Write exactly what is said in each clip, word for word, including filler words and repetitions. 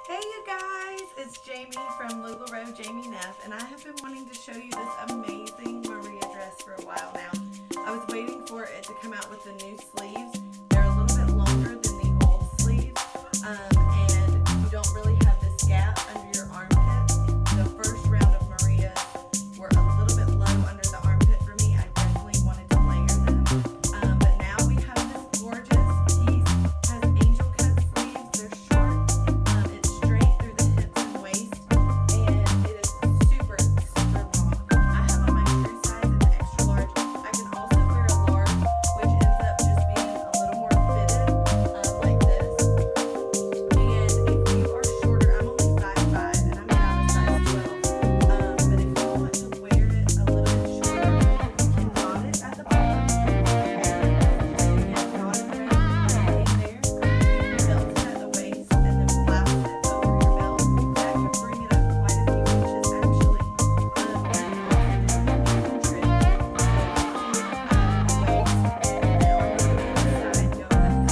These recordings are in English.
Hey you guys, it's Jamie from LuLaRoe Jamie Neff, and I have been wanting to show you this amazing Maria dress for a while now. I was waiting for it to come out with the new sleeves. They're a little bit longer than the old sleeves, um, and you don't really have this gap under your armpit. The first round of Marias were a little bit low under the armpit for me. I definitely wanted to layer them, um, but now we have this gorgeous piece. It has angel cut sleeves. They're short. Um, it's straight through the hips and waist, and it is super, super long. I have on my true size, it's extra large. I can also wear a large, which ends up just being a little more fitted, um, like this. And if you are shorter, I'm only five five, and I'm about a size twelve. Um, but if you want to wear it a little bit shorter, you can knot it at the bottom. And you get knotted around right there. You can belt it at the waist, and then blouse it over your belt. That can bring it up quite a few inches, actually. Um, and you can also do a trim to the waist, and then on the inside, go up that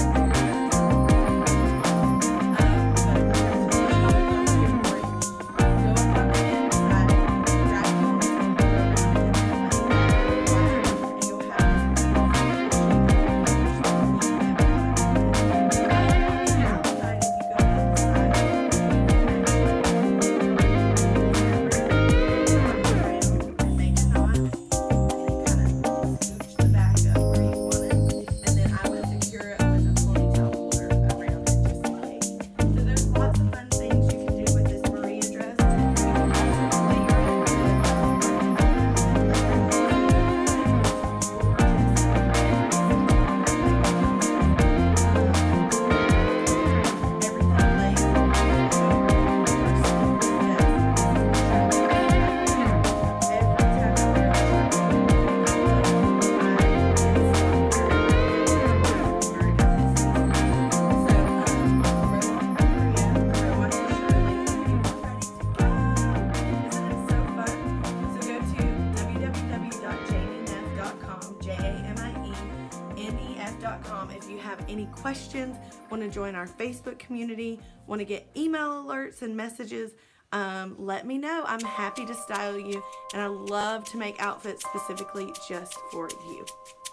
If you have any questions, want to join our Facebook community, want to get email alerts and messages, um, let me know. I'm happy to style you, and I love to make outfits specifically just for you.